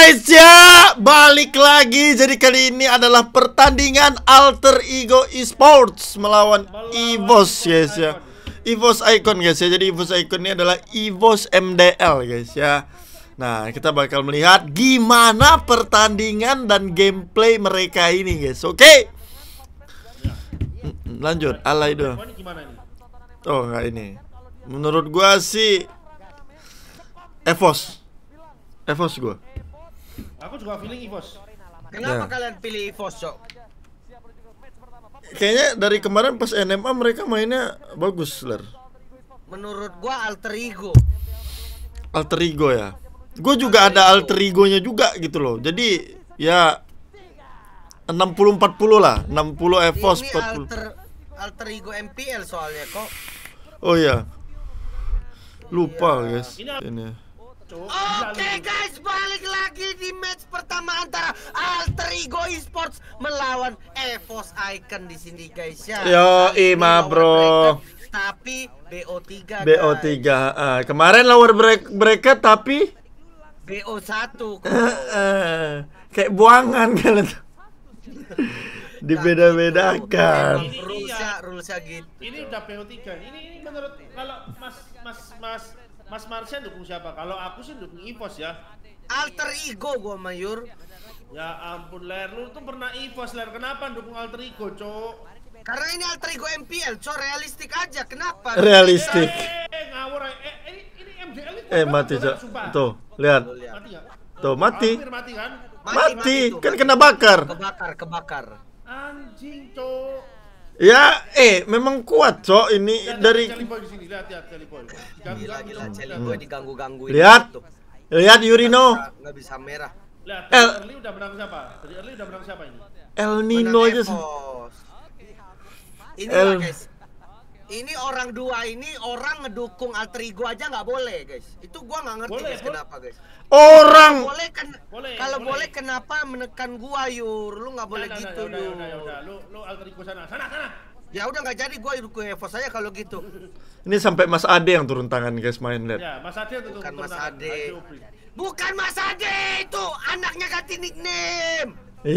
guys ya, balik lagi. Jadi kali ini adalah pertandingan Alter Ego Esports melawan EVOS guys ya. EVOS Icon guys ya. Jadi EVOS Icon ini adalah EVOS MDL guys ya. Nah, kita bakal melihat gimana pertandingan dan gameplay mereka ini guys. Oke. Lanjut, alay dong. Oh, enggak ini. Menurut gua sih EVOS. EVOS gua. Aku juga feeling EVOS. Kenapa kalian pilih EVOS, Cok? Kayaknya dari kemarin pas NMA mereka mainnya bagus, Ler. Menurut gua Alter Ego. Alter Ego ya. Gue juga ada Alter Ego-nya juga gitu loh. Jadi ya 60-40 lah. 60 EVOS, Ini 40. Alter Ego MPL soalnya kok. Oh iya. Lupa guys. Ini. Oke guys, balik lagi di match pertama antara Alter Ego Esports melawan EVOS Icon di sini guys ya. Yo, Ima bro. Tapi BO3. BO3. Kemarin lower bracket tapi BO1 kayak buangan kalian. Dibeda-bedakan. Rulesnya gitu. Ini udah BO3. Ini menurut kalau Mas Martian dukung siapa? Kalau aku sih dukung EVOS ya. Alter Ego gua Mayur. Ya ampun Ler, lu tuh pernah EVOS Ler. Kenapa dukung Alter Ego, Cok? Karena ini Alter Ego MPL, Cok, realistik aja. Kenapa? Realistik. Ngawur. Ini MDL itu. Mati, Cok. Tuh, lihat. Mati enggak? Tuh, mati. Hampir mati kan? Mati, kan kena bakar. Kebakar. Anjing, Cok. Ya, memang kuat, Cok. Ini dari Celiboy di sini, lihat Celiboy. Gila, Celiboy diganggu-gangguin. Lihat. Lihat Yurino. Nggak bisa merah. Lihat, Early udah menang siapa? Dari Early udah menang siapa ini? El Nino aja. Ini lah, guys. Ini orang dua ini orang ngedukung Alter Ego aja nggak boleh, guys. Itu gua nggak ngerti guys, kenapa, guys. Orang Boleh kan? Kalau boleh kenapa menekan gua, Yur? Lu nggak boleh gitu, Yur. Udah. Lu Alter Ego sana. Ya udah nggak jadi, gua dukung EVOS aja kalau gitu. ini sampai Mas Ade yang turun tangan guys main lihat. Ya, Mas Ade tuh Bukan Mas Ade. Bukan Mas Ade, itu anaknya ganti nickname.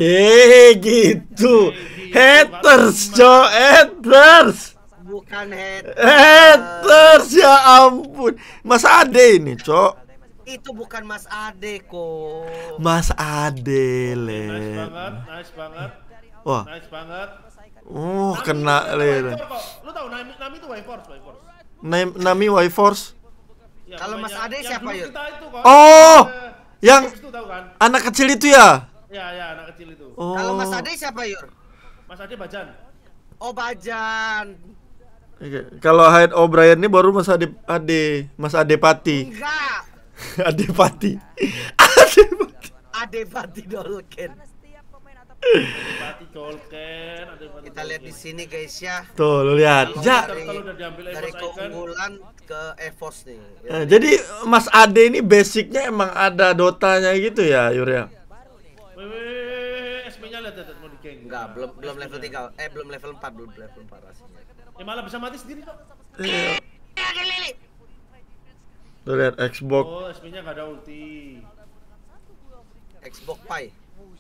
Gitu. Haters, Cok. Haters. Bukan Haters, ya ampun. Mas Ade ini, Cok. Itu bukan Mas Ade kok. Mas Ade, Le. Nice banget. Wah. Nice banget. Kena Le. Lu tahu Nami itu Y-Force. Nami Y-Force. Ya, kalau Mas Ade siapa, Yur? Yang itu tahu kan? anak kecil itu ya? Ya, anak kecil itu. Kalau Mas Ade siapa, Yur? Mas Ade Bajan. Oh, Bajan. Kalau Hyde O'Brien ini baru Mas Ade Pati. Enggak. Ade Pati. Ade Pati Dolken. Kita lihat di sini guys ya. Tuh, lu lihat. Dari keunggulan ke EVOS nih. Jadi Mas Ade ini basicnya emang ada dotanya gitu ya, Yur ya? SP-nya lihat mau di geng. Enggak, belum level 3. Belum level 4 rasanya. Malah bisa mati sendiri kok. Tuh lihat Xbox. Oh, SP-nya enggak ada ulti. Xbox Pi.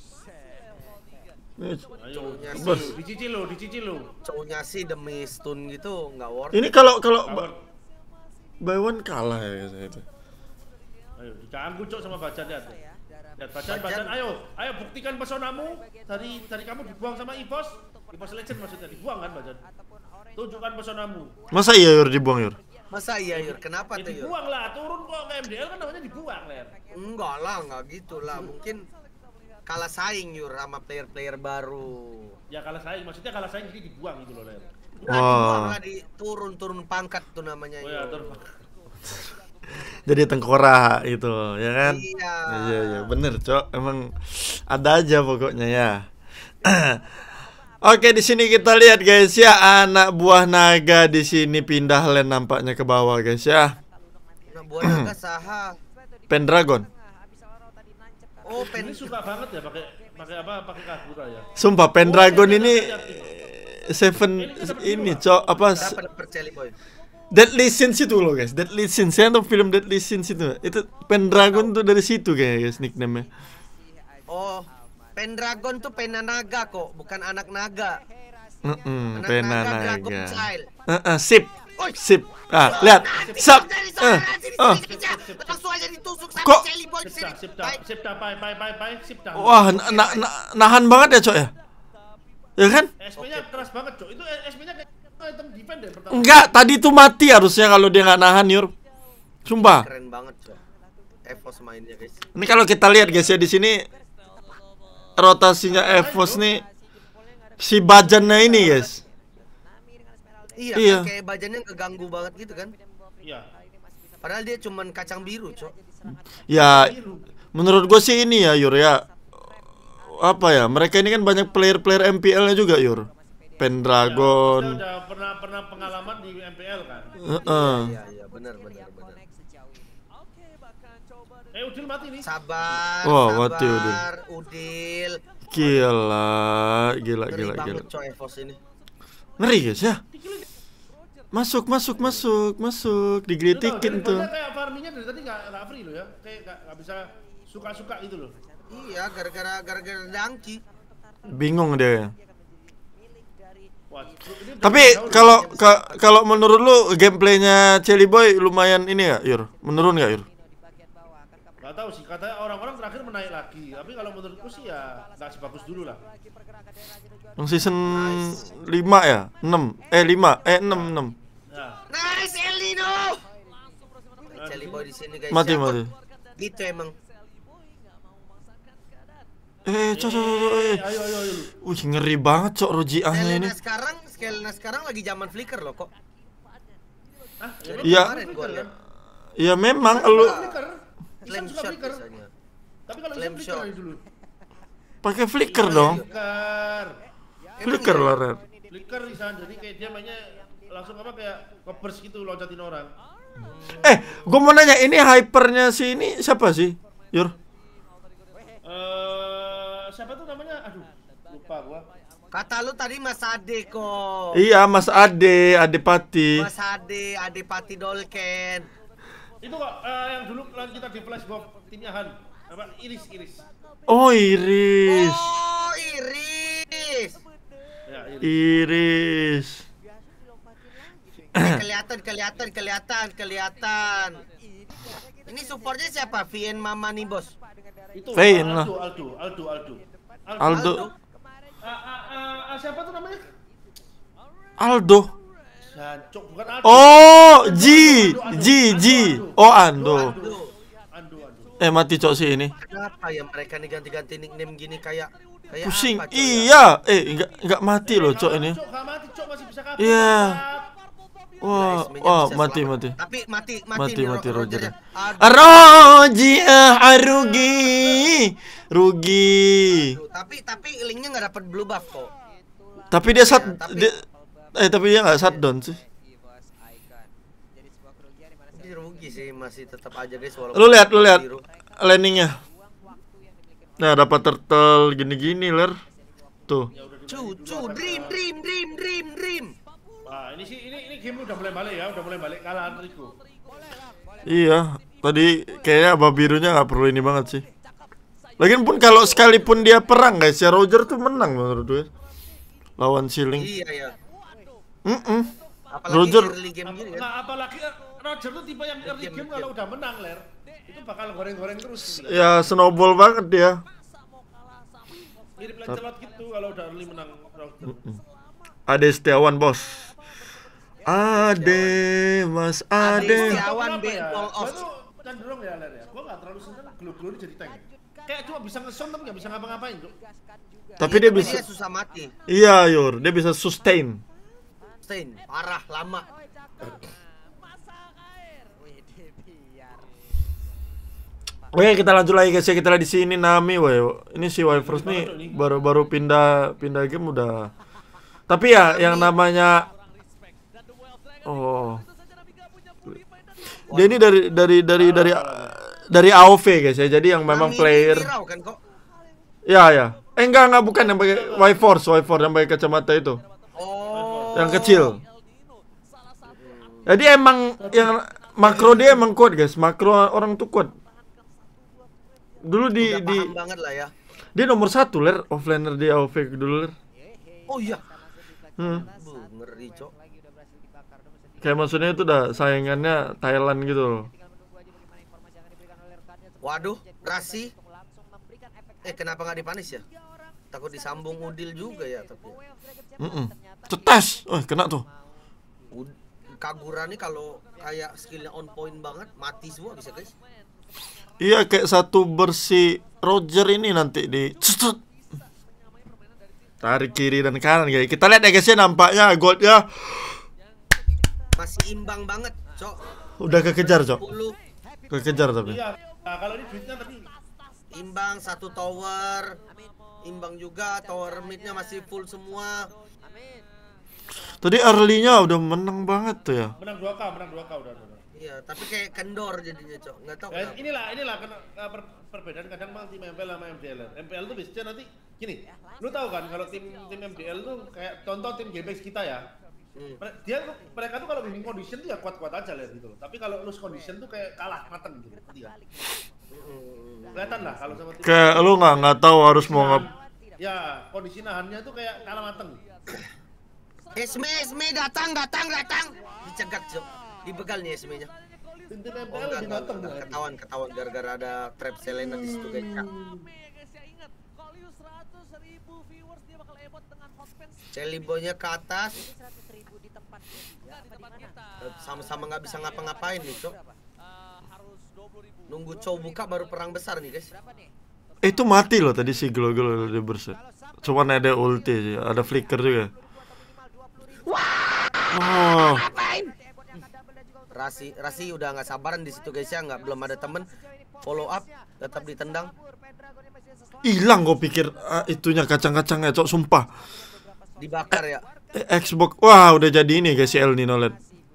Dicicil lo. Cowoknya sih demi stun gitu nggak worth. Ini kalau by one kalah ya itu. Ayo diganggu Cok sama Bajan lihat. Lihat Bajan. Ayo buktikan pesonamu. Dari kamu dibuang sama EVOS Legend maksudnya dibuang kan Bajan. Tunjukkan pesonamu. Masa iya Yur dibuang, Yur? Masa iya, Yur? Kenapa tuh, Yur? Dibuang lah, turun kok ke MDL kan namanya dibuang, Ler. Enggak lah, enggak gitu lah. Mungkin kalah saing, Yur, sama player-player baru. Ya kalah saing, maksudnya kalah saing jadi dibuang gitu loh, Ler. Dibuang lah, turun pangkat tuh namanya. Oh ya, turun. Jadi tengkorak itu, ya kan? Iya, bener, Cok. Emang ada aja pokoknya ya. Oke, di sini kita lihat guys ya, anak buah naga di sini pindah lane nampaknya ke bawah guys ya. Anak buah naga saha? Pendragon. Oh, ini suka banget ya pakai Kagura ya. Sumpah Pendragon ini Seven ini Cok apa? Deadly Sins itu loh guys, Deadly Sins. Saya nonton film Deadly Sins itu Pendragon tuh dari situ kayaknya guys nickname-nya. Oh, Pendragon tuh pena naga kok, bukan anak naga. Anak Pena Dragon naga. Child. Sip. Oi. Sip. Lihat. Sap. Langsung aja ditusuk sama Kok- Jelly Boy di sini. Baik. Sip dah, bye, sip dah. Wah, nahan banget ya, Cok ya? Ya kan? SP-nya keras banget, Cok. Itu SP-nya kayak item defend deh pertama. Enggak, tadi tuh mati harusnya kalau dia nggak nahan, Yur. Sumpah. Keren banget, Cok. Evos mainnya, guys. Ini kalau kita lihat guys ya di sini rotasinya Evos nih si Bajannya ini, guys. Iya, Iya. kayak bajannya keganggu banget gitu kan. Iya. Padahal dia cuman kacang biru, Cok. Ya, menurut gue sih ini ya, Yur ya. Apa ya? Mereka ini kan banyak player-player MPL-nya juga, Yur. Pendragon. Udah pernah pengalaman di MPL kan. Iya, benar. Udil mati nih. Sabar, Wah, sabar, mati Udil. Udil. Gila. Ngeri banget, Cok, Evos ini. Ngeri guys ya. Masuk. Digelitikin tuh. Kayak farmingnya dari tadi nggak free loh ya. Kayak nggak bisa suka-suka gitu loh. Iya, gara-gara dangki. Bingung dia. Wah, ini Tapi kalau menurut lu gameplaynya Jelly Boy lumayan ini ya, Yur? Menurun nggak, Yur? nggak tahu sih. Katanya orang-orang terakhir menaik lagi. Tapi kalau menurutku sih ya nggak sebagus dulu lah. Yang season 5 ya? 6. 6. Nah, Nice, Elino. Jelly Boy di sini, guys. Mati. Gitu emang. Cok. ayo. Wih, ngeri banget, Cok, Rojiahnya ini. Skelena sekarang lagi zaman flicker loh kok. Iya. Kemarin gua lihat. Ya memang lu Flicker. Flame Isan suka shot flicker. biasanya. Tapi kalau Flame Isan flicker shot. aja dulu. pakai flicker dong. Flicker. Flicker lah, Red. Flicker Isan. Jadi kayak dia mainnya langsung apa kayak nge-burst gitu loncatin orang. Gue mau nanya, ini hypernya si ini siapa sih, Yur? Siapa tuh namanya? Aduh, lupa gua. Kata lu tadi Mas Ade kok. Iya, Mas Ade Pati. Mas Ade Pati Dolken. Itu kok yang dulu kita di Flash Bob timnya Han. Apa? Iris. Oh, Iris. Oh, Iris. Ya, Iris. Kelihatan. Ini supportnya siapa? VN Mama nih, Bos. Itu Fein lah. Aldo. Aldo. Siapa tuh namanya? Aldo. Jancok, bukan Aldo. Oh, G. Oh, Ando. Ando. Mati, Cok, sih ini. Kenapa ya mereka nih ganti-ganti nickname gini kayak Pusing. apa, Cok, ya? Iya. Enggak mati loh, Cok, ini. Cok, gak mati, Cok, masih bisa kabur. Iya. Guys, Meja Wah, bisa mati. selamat. Tapi mati nih Roger. Rogernya. Rugi. Aduh, tapi linknya nggak dapat blue buff kok. Tapi dia Iya, tapi dia nggak shutdown sih. Jadi rugi sih, masih tetap aja guys walaupun Lu lihat biru. landingnya. Nah, dapat turtle gini-gini, Ler. Tuh. Dream. Wah, ini game udah mulai balik kalah Rico. Iya, tadi kayaknya abah birunya nggak perlu ini banget sih. Lagian pun kalau sekalipun dia perang guys, ya Roger tuh menang menurut gue. Lawan Siling. Iya ya. Apalagi Roger. early game gini kan. Nah, apalagi Roger tuh tipe yang early game kalau udah menang, Ler. Itu bakal goreng-goreng terus. Ya snowball banget dia. Mirip Lancelot gitu kalau udah early menang Roger. Ade Setiawan, Bos. Mas Ade. Setiawan Kenapa ya? ball Gua off. tuh cenderung ya, Ler ya. Gua nggak terlalu seneng glow jadi tank. Kayak cuma bisa nge-sound tapi nggak bisa ngapa-ngapain, Cuk. Tapi dia bisa. Dia susah mati. Iya, Yur, dia bisa sustain. Stain, parah lama. Oke, kita lanjut lagi guys ya. Kita lihat di sini Nami, woy. Ini si Wifers nih baru pindah game udah. Tapi ya yang namanya dia ini dari AOV guys ya. Jadi yang memang Nami player. Mirau kan kok. Ya. Enggak bukan yang pakai Wifors yang pakai kacamata itu. Oh. Yang kecil. Jadi emang yang makro dia emang kuat guys, makro orang tuh kuat. Dulu Udah paham banget lah ya. dia nomor 1 ler, offlaner di AOV dulu ler. Oh iya. Hmm. Ngeri cok. Kayak maksudnya itu udah saingannya Thailand gitu loh. Waduh, Rasi. Kenapa nggak dipanis ya? Takut disambung Udil juga ya tapi. Cetas, kena tuh. Kagura nih kalau kayak skillnya on point banget, mati semua bisa guys. Iya kayak satu bersih Roger ini nanti di tarik kiri dan kanan guys. Kita lihat ya guys ya, nampaknya goldnya masih imbang banget, cok. Udah kekejar, cok. 10. Kekejar tapi. Iya. Nah, kalau ini duitnya tadi Imbang satu tower. Imbang juga tower midnya masih full semua. Tadi early-nya udah menang banget tuh ya. menang 2K udah. Iya, tapi kayak kendor jadinya, cok. Nggak tahu. Inilah perbedaan kadang mal tim MPL sama MDL. MPL tuh biasanya nanti gini. Lu tahu kan kalau tim MDL tuh kayak contoh tim GBX kita ya. Mereka tuh kalau winning condition tuh ya kuat-kuat aja lihat gitu loh. Tapi kalau lose condition tuh kayak kalah mateng gitu. Kelihatan lah kalau sama tim. Kayak lu nggak tahu harus mau Ya, kondisi nahannya tuh kayak kalah mateng. Esme datang. Dicegat, cok. Dibegal nih Esme-nya. Tim MPL lebih mateng tuh. Ketahuan gara-gara ada trap Selena di situ guys. Celibonya ke atas. Sama-sama nggak bisa ngapa-ngapain nih, cok. Nunggu Chow buka baru perang besar nih guys. Itu mati loh tadi si Glo di burst. Cuman ada ulti sih, ada flicker juga. Oh. Rasi udah nggak sabaran di situ guys ya, belum ada temen. Follow up, tetap ditendang. Hilang gue pikir itunya kacang-kacangnya, cok, sumpah. Dibakar ya. Xbox, wah udah jadi ini guys si El Nino LED.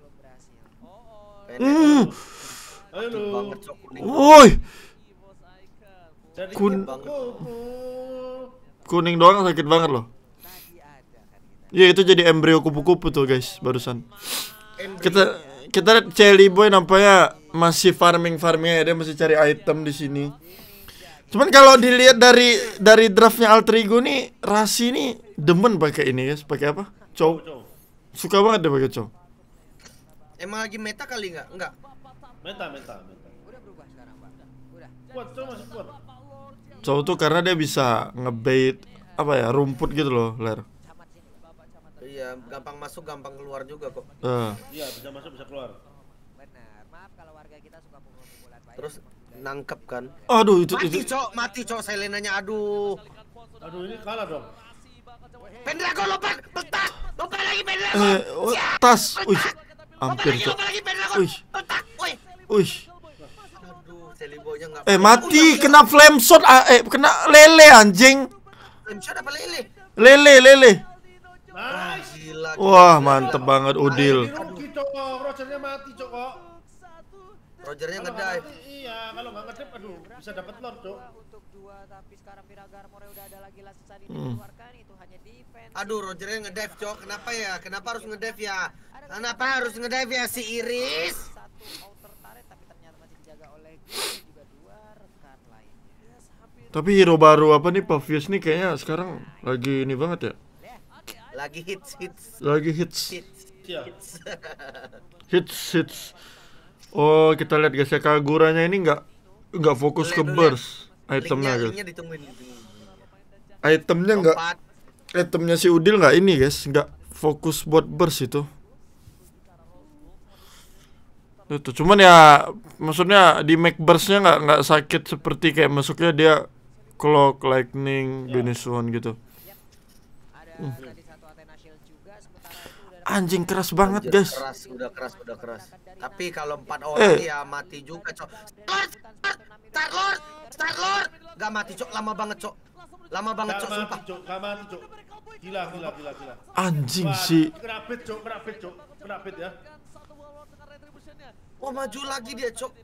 Halo. Woi. Kuning doang sakit banget loh. Iya itu jadi embrio kupu-kupu tuh guys barusan. Kita lihat Celi Boy nampaknya masih farmingnya, dia masih cari item di sini. Cuman kalau dilihat dari draftnya Alter Ego nih, Rasi nih demen pakai ini guys, pakai apa? Chow. Suka banget dia pakai Chow. Emang lagi meta kali nggak? Enggak. Meta. Udah berubah sekarang, Pak. Udah. Kuat, Chow masih kuat. Chow tuh karena dia bisa ngebait apa ya, rumput gitu loh, ler. Iya, gampang masuk, gampang keluar juga kok. Iya, bisa masuk, bisa keluar. Benar. Maaf kalau warga kita suka pukul-pukulan, Pak. Terus nangkep kan. Aduh itu Mati cok Selenanya, aduh. Aduh, ini kalah dong. Pendragon lompat lagi Pendragon. Tas. Wih. Hampir cok. Wih. Wih. Aduh, Celibonya enggak. Mati kena flame shot, kena lele anjing. Flame shot apa lele? Lele. Nice. Gila. Wah, mantep banget Udil. Rugi, Cok. Rogernya mati, Cok. Rogernya Kalau ngedive. nggak mati, iya, kalau nggak ngedip, aduh, bisa dapat lord, Cok. Untuk 2 tapi sekarang Viragar More udah ada lagi lasesan ini dikeluarkan, itu hanya defense. Aduh, Rogernya ngedive, cok. Kenapa ya? Kenapa harus ngedive ya? Kenapa harus ngedive ya si Iris? Satu outer turret tapi ternyata masih dijaga oleh Gus juga 2 rekan lainnya. Tapi hero baru apa nih, Pavius nih kayaknya sekarang lagi ini banget ya. Lagi hits. Iya. Hits. Oh, kita lihat guys ya, Kaguranya ini nggak fokus ke burst itemnya guys. Linknya ditungguin. Itemnya si Udil nggak ini guys, nggak fokus buat burst itu. Itu cuman ya, maksudnya di make burstnya nggak sakit seperti kayak masuknya dia clock, lightning, Venus One gitu. Ada tadi satu Athena Shield juga, sementara itu udah Anjing keras banget guys. Udah keras. Tapi kalau 4 orang ya mati juga, cok. Start Lord. Gak mati, cok. Lama banget, cok. Sumpah. Gak mati, Cok. Gila. Anjing Wah, sih. kena bait ya. Wah, maju lagi dia, cok.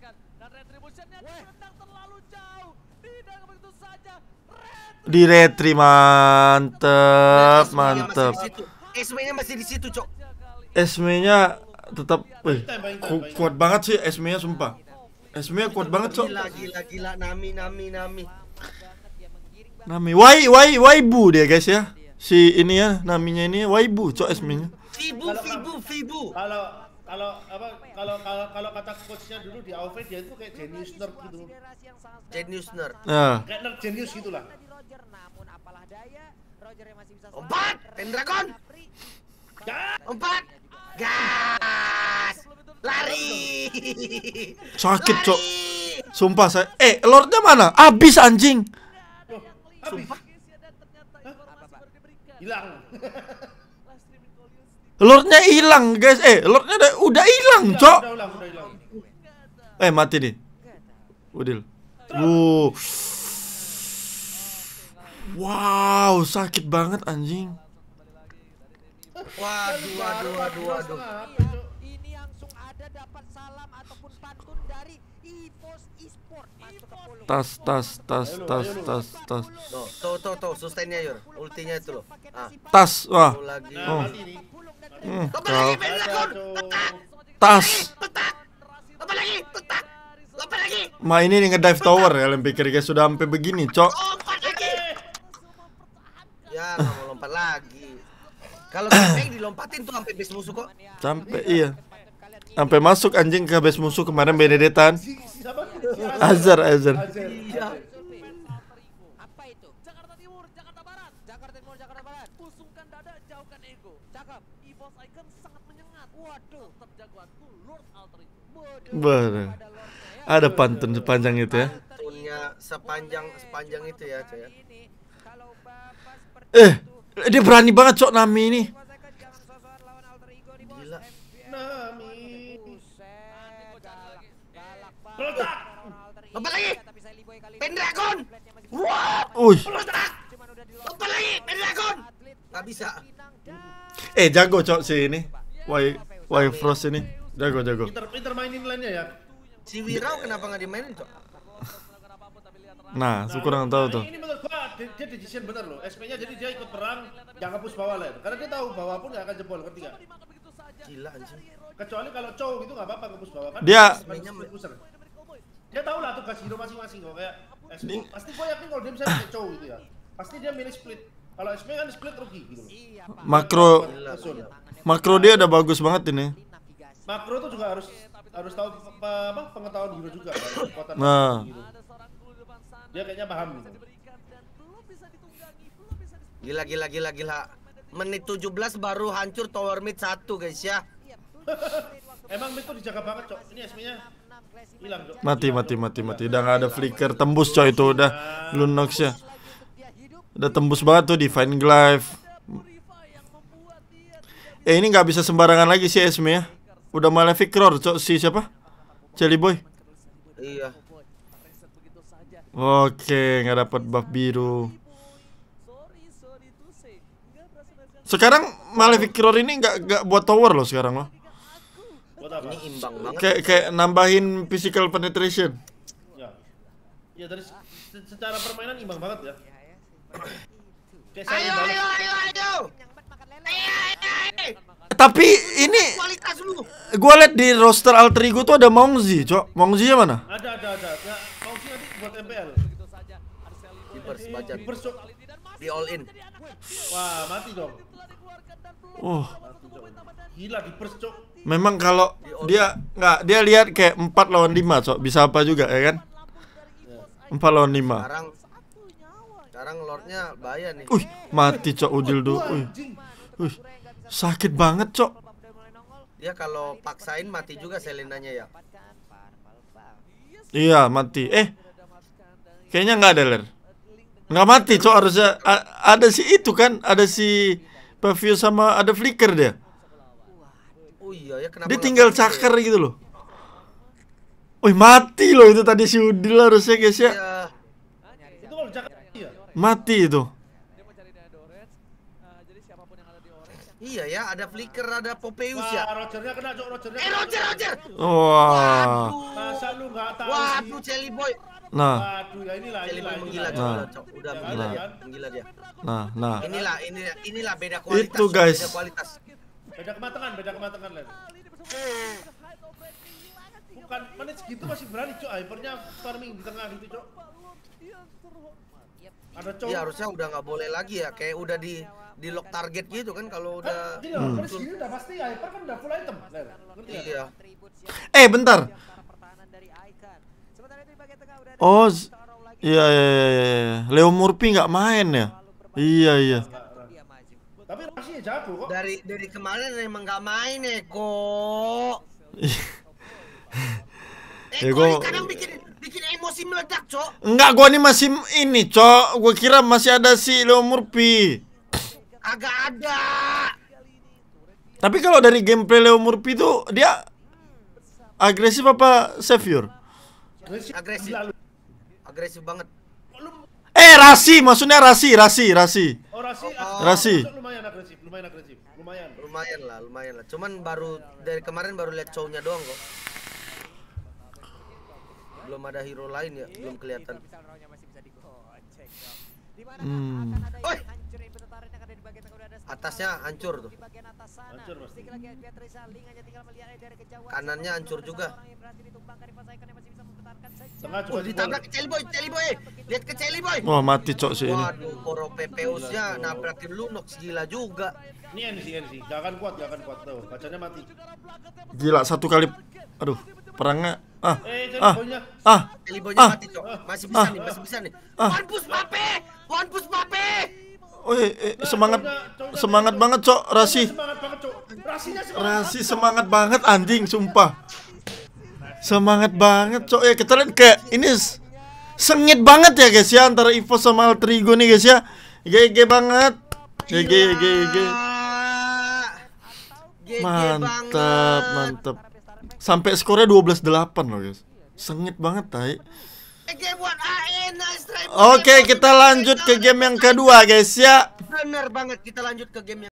Di retri mantep. Esme-nya masih di situ, cok. Esme-nya tetap kuat banget sih Esme-nya sumpah. Esme-nya kuat banget, Cok. Gila Nami. Nami Waibu dia guys ya. Si ini ya, Naminya ini Waibu, Cok Esme-nya. Fibu. Kalau kata coachnya dulu di AoV dia itu kayak genius nerd gitu. Genius nerd. Nah, Kayak nerd genius gitulah. Empat, Pendragon. 4, gas, lari. sakit, Cok. Sumpah saya. Lordnya mana? Abis anjing. Loh, habis. Hilang. Lordnya hilang, guys. Lordnya udah hilang, Cok. Udah hilang. Mati nih. Udil. Wow, sakit banget anjing. Waduh. Ini langsung ada dapat salam ataupun pantun dari EVOS Esports masuk ke polo. Tas. Tuh, sustainnya Yur. Ultinya itu loh. Tas. Wah. Lagi. Nah, mati nih. Lompat lagi Pendragon. Tas. Lompat lagi. Ma ini nih ngedive tower ya, kalian pikir guys sudah sampai begini, Cok. Lompat lagi. Ya, nggak mau lompat lagi. Kalau yang dilompatin tuh sampai base musuh kok. Sampai iya. Sampai masuk anjing ke base musuh kemarin Benedetan. Azar. Iya. Apa itu? Jakarta Timur, Jakarta Barat. Pusungkan dada, jauhkan ego. Cakep. EVOS Icon sangat menyengat. Waduh, terjagoanku Lord Alter Ego. Bener. Ada pantun sepanjang itu ya. Tunnya sepanjang itu ya, Cok ya. Kalau Bapak seperti Dia berani banget, Cok, Nami ini. Gila. Nami. Meledak. Lompat lagi. Pendragon. Lompat lagi Pendragon. Gak bisa. Jago, Cok, si ini. Why Frost ini. Jago. Pinter mainin lainnya ya. Si Wirau kenapa nggak dimainin, Cok? Nah, aku kurang tahu tuh. Ini menurut gua dia decision bener loh. SP-nya jadi dia ikut perang jangan hapus bawah lah. Karena dia tahu bawah pun nggak akan jebol, ngerti nggak? Gila anjing. Kecuali kalau Chow gitu nggak apa-apa ngepus bawah kan. Dia- Dia tahu lah tugas hero masing-masing kok kayak SP. Pasti gua yakin kalau dia bisa pakai Chow gitu ya. Pasti dia milih split. Kalau SP kan split rugi gitu loh. Makro dia udah bagus banget ini. Makro tuh juga harus tahu pengetahuan hero juga kan. Kekuatan Nah. hero. Dia kayaknya paham gitu. Gila. Menit 17 baru hancur tower mid 1 guys ya. Emang mid tuh dijaga banget, Cok. Ini SP-nya hilang, Cok. Mati. Udah nggak ada flicker, tembus, Cok, itu udah Lunox ya. Udah tembus banget tuh Divine Glaive. Ini nggak bisa sembarangan lagi sih Esme ya. Udah Malefic Roar, Cok, si siapa? Jelly Boy. Iya. Oke, nggak dapat buff biru. Sekarang Malefic Roar ini nggak buat tower loh sekarang loh. Buat apa? Ini imbang banget. Kayak nambahin physical penetration. Ya dari secara permainan imbang banget ya. Kayak Ayo. Tapi ini Kualitas lu. gua liat di roster Alter Ego tuh ada Mongzi, Cok. Mongzi-nya mana? Ada. Ya, mau sih nanti buat MPL. Baca. Dipers, Cok. Di all in. Wah, mati dong. Gila dipers, Cok. Memang kalau dia lihat kayak 4 lawan 5, Cok. Bisa apa juga ya kan? 4 lawan 5. Sekarang Lordnya bahaya nih. Mati, Cok, Udil dulu. Sakit banget, Cok. Dia kalau paksain mati juga Selenanya ya. Iya, mati. Kayaknya nggak ada, Ler. Nggak mati, Cok, harusnya ada si itu kan, ada si Pavio sama ada flicker dia. Oh iya ya, kenapa Dia tinggal nggak mati cakar gitu loh. Mati loh itu tadi si Udil harusnya, guys ya. ya? Itu kalau Jakarta ya. Mati itu. Iya ya, ada flicker, ada Popeus Wah, ya. Rogernya kena, Cok, Rogernya. Roger. Wah. Masa lu nggak tahu Waduh, sih? Jelly Boy. Nah, Waduh, ya inilah. Jelly Boy menggila, Nah. Cok. Udah menggila dia. Menggila dia. nah. Inilah beda kualitas. Itu, guys. Beda kualitas. Beda kematangan, Len. Bukan menit segitu masih berani cok, hypernya farming di tengah gitu cok. Ada cok. Iya harusnya udah nggak boleh lagi ya, kayak udah di lock target gitu kan kalau udah. Gini loh, menit segini udah pasti hyper kan udah full item. Ngerti ya? Iya. Bentar. Oh, iya. Leo Murphy nggak main ya? Iya. Tapi Rasi jago kok. Dari kemarin emang nggak main Eko. Eko ini kadang bikin emosi meledak, Cok. Enggak, gua ini masih ini, Cok. Gua kira masih ada si Leo Murphy. Agak ada. Tapi kalau dari gameplay Leo Murphy tuh dia agresif apa savior? Agresif. Agresif banget. Rasi, maksudnya Rasi. Oh, Rasi. Lumayan agresif. Lumayan lah. Cuman dari kemarin baru lihat show-nya doang kok. Belum ada hero lain ya, belum kelihatan. Oi! Atasnya hancur tuh. Hancur pasti. Kanannya hancur juga. Tengah cuma Ditabrak ke Celi Boy. Lihat ke Celi Boy. Wah, mati Cok si ini. Waduh, Poro Pepeusnya nabrakin Lunox gila juga. Ini NC. Gak akan kuat tuh. Bacanya mati. Gila, satu kali. Aduh, perangnya. Celi Boynya mati, Cok. Masih bisa nih. One push Pape. Semangat banget Cok, Rasi. Semangat banget cok. Rasi semangat banget anjing, sumpah. Semangat banget Cok. Ya kita lihat kayak ini sengit banget ya guys ya antara Evos sama Alter Ego nih guys ya. GG banget. GG. Mantap. Sampai skornya 12-8 loh guys. Sengit banget tai. Oke, kita lanjut ke game yang kedua guys ya. Bener banget, kita lanjut ke game yang